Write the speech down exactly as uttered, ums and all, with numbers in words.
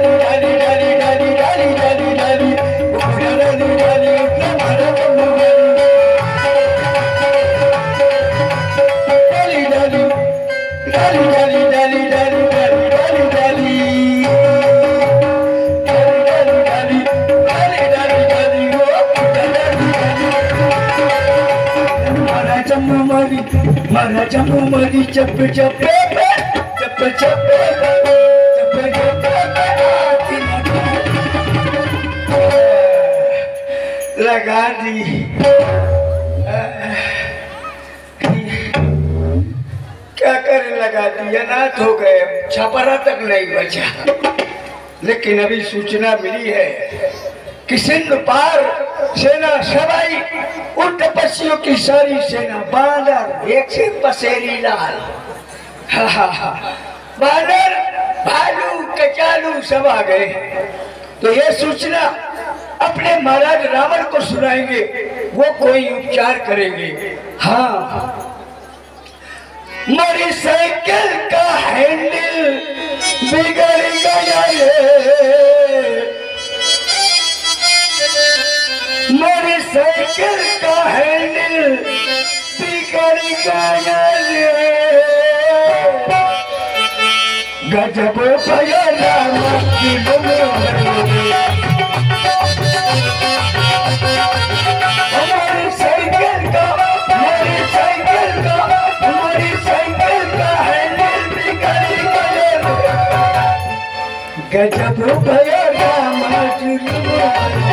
मारा जम्मू मरी चप चप चप चप लगा दी। क्या करे, लगा दी, अनाथ हो गए, छपरा तक नहीं बचा। लेकिन अभी सूचना मिली है कि सिंध पार सेना सवाई उन तपस्वियों की सारी सेना, बानर एक से पसेरी लाल, हा हा हा, बानर भालू कचालू सब आ गए। तो ये सूचना अपने महाराज रावण को सुनाएंगे, वो कोई उपचार करेंगे। हाँ, मेरी साइकिल का हैंडल बिगड़ गया है, मेरी साइकिल का हैंडल बिगड़ गया है। गजब भया राम की हमारी साइकिल का, हमारी साइकिल का, हमारी साइकिल का हैंडल बिगड़ गया। गजब भया राम की